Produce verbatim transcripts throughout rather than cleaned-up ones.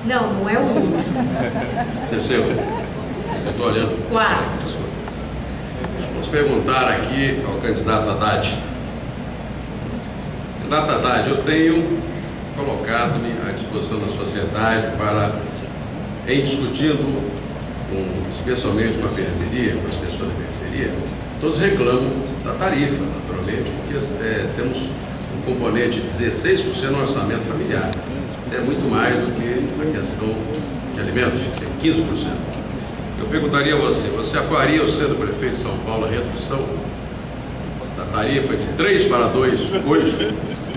Não, não é o único. Terceiro. Eu estou olhando. Quarto. Vamos perguntar aqui ao candidato Haddad. Candidato Haddad, eu tenho colocado-me à disposição da sociedade para, em discutindo, com, especialmente com a periferia, com as pessoas da periferia, todos reclamam da tarifa, naturalmente, porque é, temos um componente de dezesseis por cento no orçamento familiar. É muito mais do que a questão de alimentos, que tem quinze por cento. Eu perguntaria a você, você apoiaria, o sendo prefeito de São Paulo, a redução da tarifa de três para dois hoje?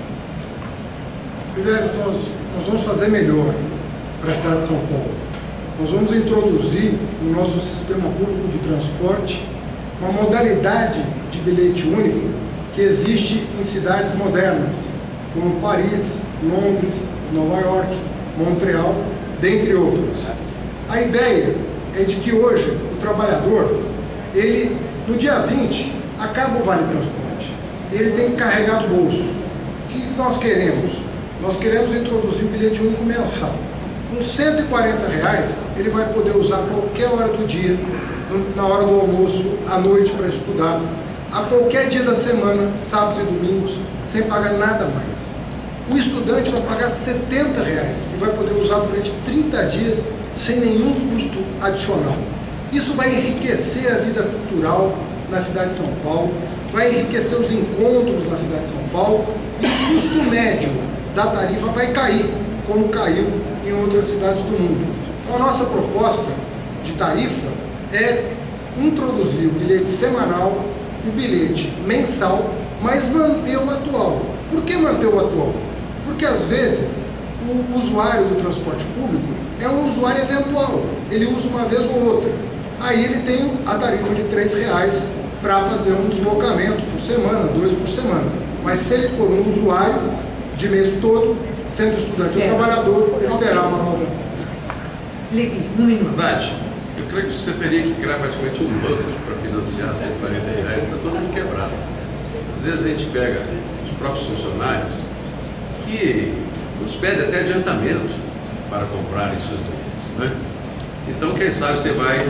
Fidelis, nós, nós vamos fazer melhor para a cidade de São Paulo. Nós vamos introduzir no nosso sistema público de transporte uma modalidade de bilhete único que existe em cidades modernas, como Paris, Londres, Nova York, Montreal, dentre outras. A ideia é de que hoje o trabalhador, ele, no dia vinte, acaba o Vale Transporte. Ele tem que carregar do bolso. O que nós queremos? Nós queremos introduzir o bilhete único mensal. Com cento e quarenta reais, ele vai poder usar qualquer hora do dia, na hora do almoço, à noite para estudar, a qualquer dia da semana, sábados e domingos, sem pagar nada mais. O estudante vai pagar setenta reais e vai poder usar durante trinta dias sem nenhum custo adicional. Isso vai enriquecer a vida cultural na cidade de São Paulo, vai enriquecer os encontros na cidade de São Paulo e o custo médio da tarifa vai cair, como caiu em outras cidades do mundo. Então a nossa proposta de tarifa é introduzir o bilhete semanal, o bilhete mensal, mas manter o atual. Por que manter o atual? Porque às vezes o usuário do transporte público é um usuário eventual, ele usa uma vez ou outra. Aí ele tem a tarifa de três reais para fazer um deslocamento por semana, dois por semana. Mas se ele for um usuário de mês todo, sendo estudante ou trabalhador, ele terá uma nova. Levi, no minuto. Verdade. Eu creio que você teria que criar praticamente um banco para financiar cento e quarenta reais, está todo mundo quebrado. Às vezes a gente pega os próprios funcionários que nos pedem até adiantamento para comprarem seus bilhetes, né? Então, quem sabe você vai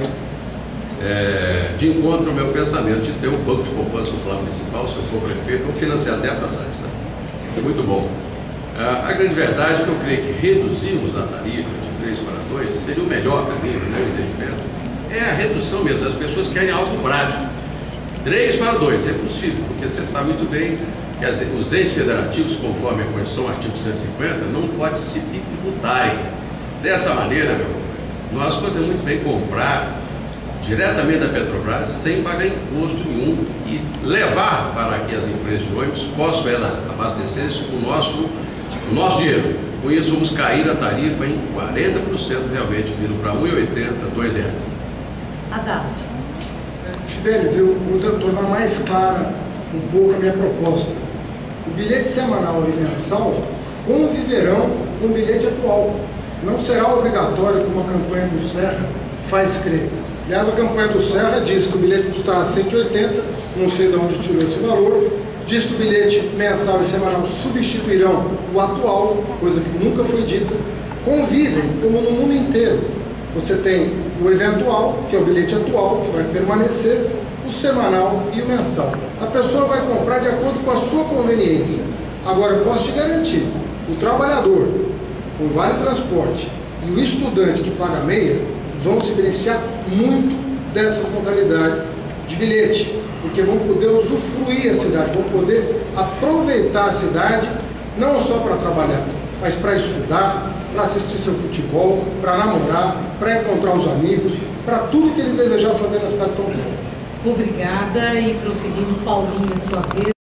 é, de encontro ao meu pensamento de ter um banco de poupança no plano municipal, se eu for prefeito, vou financiar até a passagem, tá? Isso é muito bom. Ah, a grande verdade é que eu creio que reduzirmos a tarifa de três para dois seria o melhor caminho, né, o entendimento. É a redução mesmo, as pessoas querem algo prático. três para dois é possível, porque você sabe muito bem que as, os entes federativos, conforme a Constituição, artigo cento e cinquenta, não podem se tributarem. Dessa maneira, meu, nós podemos muito bem comprar diretamente da Petrobras sem pagar imposto nenhum e levar para que as empresas de ônibus possam elas abastecer com o nosso, o nosso dinheiro. Com isso, vamos cair a tarifa em quarenta por cento realmente, vindo para um real e oitenta centavos, dois reais. Haddad. Fidelis, eu vou tornar mais clara um pouco a minha proposta. O bilhete semanal e mensal conviverão com o bilhete atual. Não será obrigatório, como a campanha do Serra faz crer. Aliás, a campanha do Serra diz que o bilhete custará cento e oitenta, não sei de onde tirou esse valor, diz que o bilhete mensal e semanal substituirão o atual, coisa que nunca foi dita, convivem como no mundo inteiro. Você tem o eventual, que é o bilhete atual, que vai permanecer, o semanal e o mensal. A pessoa vai comprar de acordo com a sua conveniência. Agora, eu posso te garantir, o trabalhador, o Vale Transporte e o estudante que paga meia vão se beneficiar muito dessas modalidades de bilhete, porque vão poder usufruir a cidade, vão poder aproveitar a cidade, não só para trabalhar, mas para estudar, para assistir seu futebol, para namorar, para encontrar os amigos, para tudo que ele desejar fazer na cidade de São Paulo. Obrigada e prosseguindo, Paulinho, a sua vez.